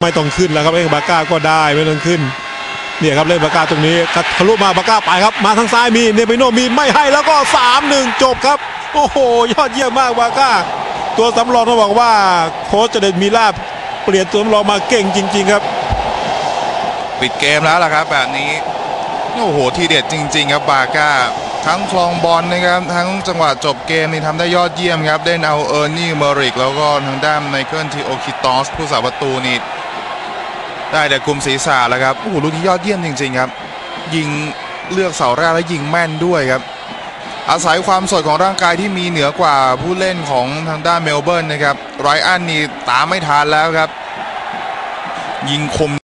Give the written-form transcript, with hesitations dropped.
ไม่ต้องขึ้นแล้วครับเอ็งบาก้าก็ได้ไม่ต้องขึ้นเนี่ยครับเล่นบาก้าตรงนี้ทะลุมาบาก้าไปครับมาทางซ้ายมีเนปิโนมีไม่ให้แล้วก็ 3-1 จบครับโอ้โหยอดเยี่ยมมากบาก้าตัวสำรองต้องบอกว่าโค้ชเจเดนมิลาเปลี่ยนตัวสำรองมาเก่งจริงๆครับปิดเกมแล้วล่ะครับแบบนี้โอ้โหทีเด็ดจริงๆครับบาก้าทั้งคลองบอลนะครับทั้งจังหวะจบเกมนี่ทำได้ยอดเยี่ยมครับเล่นเอาเออร์นี่เมอริกแล้วก็ทางด้านไมเคิลทีโอคิตอสผู้สาประตูนี่ได้แต่คุมศีรษะแล้วครับโอ้โหลูกนี้ยอดเยี่ยมจริงๆครับยิงเลือกเสาแรกและยิงแม่นด้วยครับอาศัยความสดของร่างกายที่มีเหนือกว่าผู้เล่นของทางด้านเมลเบิร์นนะครับไรอันนี่ตามไม่ทันแล้วครับยิงคม